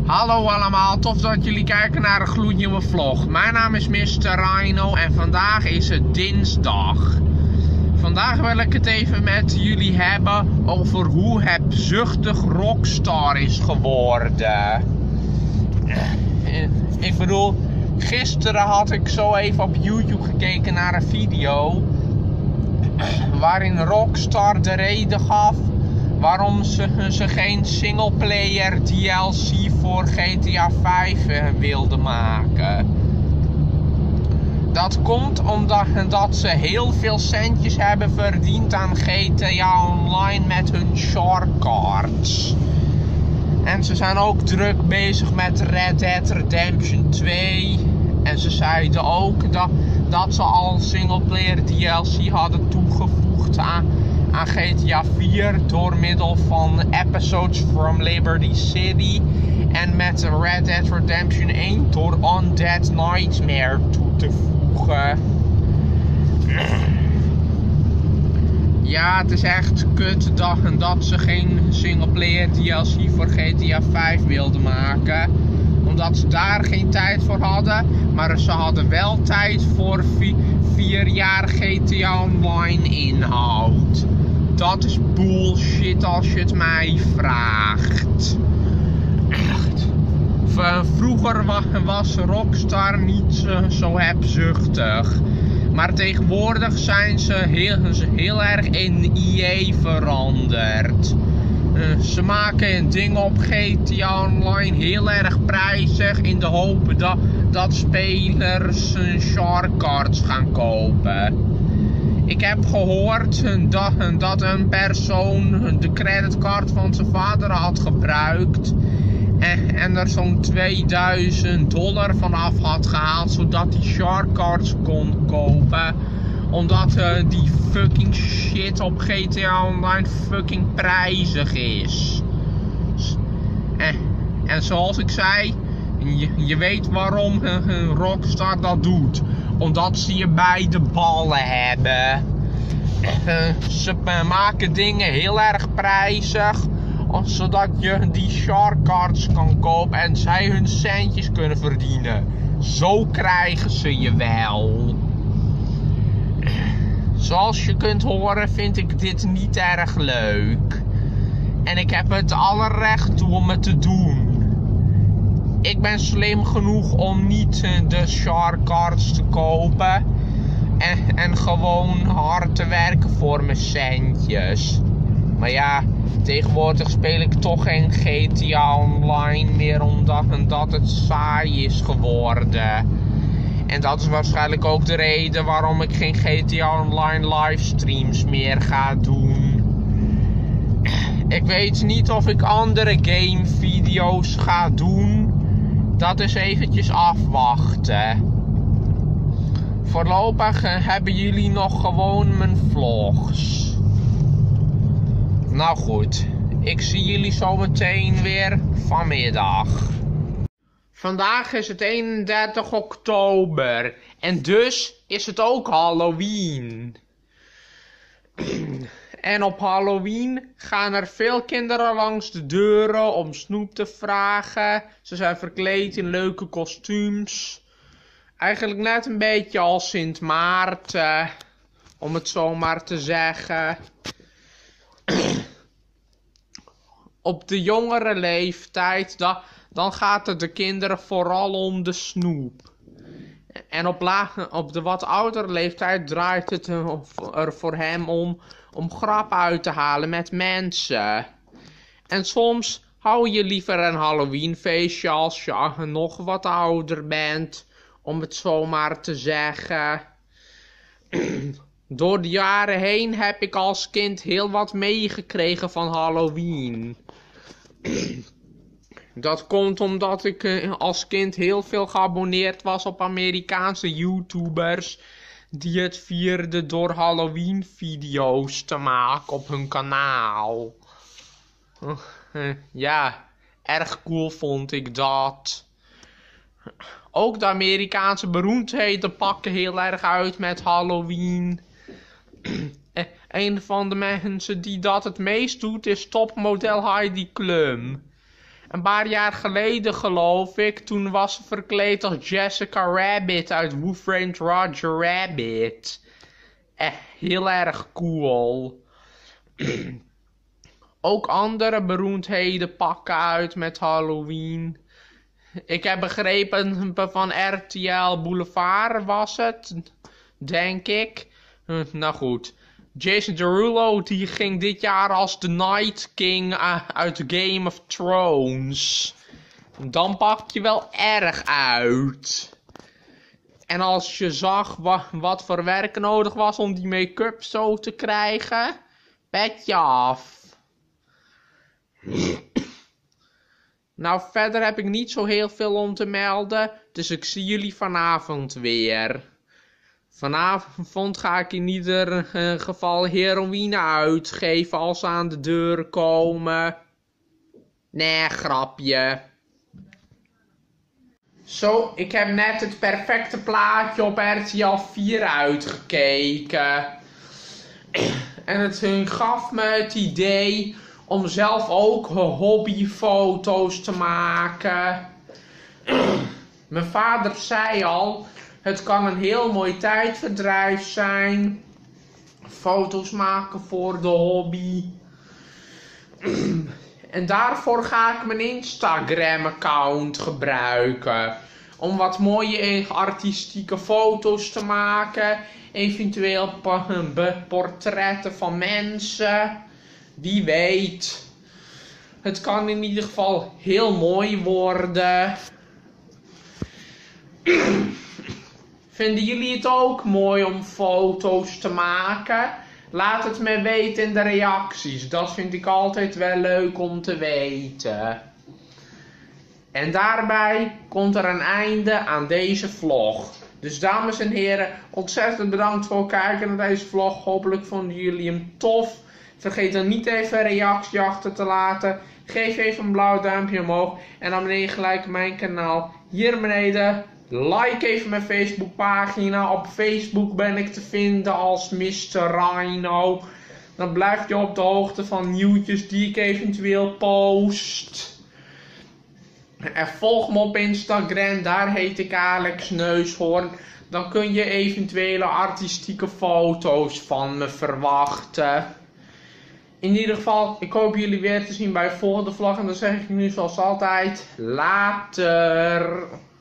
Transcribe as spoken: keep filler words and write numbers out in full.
Hallo allemaal, tof dat jullie kijken naar een gloednieuwe vlog. Mijn naam is mister Rhino en vandaag is het dinsdag. Vandaag wil ik het even met jullie hebben over hoe hebzuchtig Rockstar is geworden. Ik bedoel, gisteren had ik zo even op YouTube gekeken naar een video waarin Rockstar de reden gaf waarom ze, ze geen singleplayer D L C voor G T A vijf wilden maken. Dat komt omdat dat ze heel veel centjes hebben verdiend aan G T A Online met hun shark cards. En ze zijn ook druk bezig met Red Dead Redemption twee. En ze zeiden ook dat, dat ze al singleplayer D L C hadden toegevoegd aan, aan G T A vier door middel van episodes from Liberty City. En met Red Dead Redemption één door Undead Nightmare toe te voegen. Ja, het is echt kut dat, dat ze geen singleplayer D L C voor G T A vijf wilden maken. Omdat ze daar geen tijd voor hadden. Maar ze hadden wel tijd voor vier jaar G T A Online inhoud. Dat is bullshit als je het mij vraagt. Echt. Vroeger was Rockstar niet zo, zo hebzuchtig. Maar tegenwoordig zijn ze heel, heel erg in E A veranderd. Uh, ze maken dingen op G T A Online heel erg prijzig in de hoop dat, dat spelers uh, shark cards gaan kopen. Ik heb gehoord dat, dat een persoon de creditcard van zijn vader had gebruikt en, en er zo'n tweeduizend dollar vanaf had gehaald zodat hij shark cards kon kopen. Omdat uh, die fucking shit op G T A Online fucking prijzig is. En, en zoals ik zei, je, je weet waarom uh, Rockstar dat doet. Omdat ze je bij de ballen hebben. Uh, ze uh, maken dingen heel erg prijzig. Zodat je die shark cards kan kopen en zij hun centjes kunnen verdienen. Zo krijgen ze je wel. Zoals je kunt horen vind ik dit niet erg leuk. En ik heb het alle recht toe om het te doen. Ik ben slim genoeg om niet de shark cards te kopen. En, en gewoon hard te werken voor mijn centjes. Maar ja, tegenwoordig speel ik toch geen G T A Online meer omdat, omdat het saai is geworden. En dat is waarschijnlijk ook de reden waarom ik geen G T A Online livestreams meer ga doen. Ik weet niet of ik andere gamevideo's ga doen. Dat is eventjes afwachten. Voorlopig hebben jullie nog gewoon mijn vlogs. Nou goed, ik zie jullie zo meteen weer vanmiddag. Vandaag is het eenendertig oktober en dus is het ook Halloween. En op Halloween gaan er veel kinderen langs de deuren om snoep te vragen. Ze zijn verkleed in leuke kostuums. Eigenlijk net een beetje als Sint Maarten, om het zo maar te zeggen. Op de jongere leeftijd, da, dan gaat het de kinderen vooral om de snoep. En op, la, op de wat oudere leeftijd draait het er voor hem om, om grap uit te halen met mensen. En soms hou je liever een Halloweenfeestje als je nog wat ouder bent, om het zo maar te zeggen. Door de jaren heen heb ik als kind heel wat meegekregen van Halloween. Dat komt omdat ik als kind heel veel geabonneerd was op Amerikaanse YouTubers die het vierden door Halloween video's te maken op hun kanaal. Ja, erg cool vond ik dat. Ook de Amerikaanse beroemdheden pakken heel erg uit met Halloween. Een van de mensen die dat het meest doet is topmodel Heidi Klum. een paar jaar geleden geloof ik. Toen was ze verkleed als Jessica Rabbit uit Who Framed Roger Rabbit. Echt heel erg cool. Ook andere beroemdheden pakken uit met Halloween. Ik heb begrepen van R T L Boulevard was het. Denk ik. Hm, nou goed. Jason Derulo die ging dit jaar als The Night King uit Game of Thrones. Dan pak je wel erg uit. En als je zag wa wat voor werk nodig was om die make-up zo te krijgen. Petje af. Nou, verder heb ik niet zo heel veel om te melden. Dus ik zie jullie vanavond weer. Vanavond ga ik in ieder geval heroïne uitgeven als ze aan de deur komen. Nee, grapje. Zo, ik heb net het perfecte plaatje op R T L vier uitgekeken. En het gaf me het idee om zelf ook hobbyfoto's te maken. Mijn vader zei al, het kan een heel mooi tijdverdrijf zijn. Foto's maken voor de hobby. En daarvoor ga ik mijn Instagram-account gebruiken. Om wat mooie artistieke foto's te maken. Eventueel portretten van mensen. Wie weet. Het kan in ieder geval heel mooi worden. Vinden jullie het ook mooi om foto's te maken? Laat het me weten in de reacties. Dat vind ik altijd wel leuk om te weten. En daarbij komt er een einde aan deze vlog. Dus dames en heren, ontzettend bedankt voor het kijken naar deze vlog. Hopelijk vonden jullie hem tof. Vergeet dan niet even een reactie achter te laten. Geef even een blauw duimpje omhoog. En abonneer je gelijk op mijn kanaal hier beneden. Like even mijn Facebookpagina. Op Facebook ben ik te vinden als mister Rhino. Dan blijf je op de hoogte van nieuwtjes die ik eventueel post. En volg me op Instagram. Daar heet ik Alex Neushoorn. Dan kun je eventuele artistieke foto's van me verwachten. In ieder geval, ik hoop jullie weer te zien bij de volgende vlog. En dan zeg ik nu zoals altijd, later.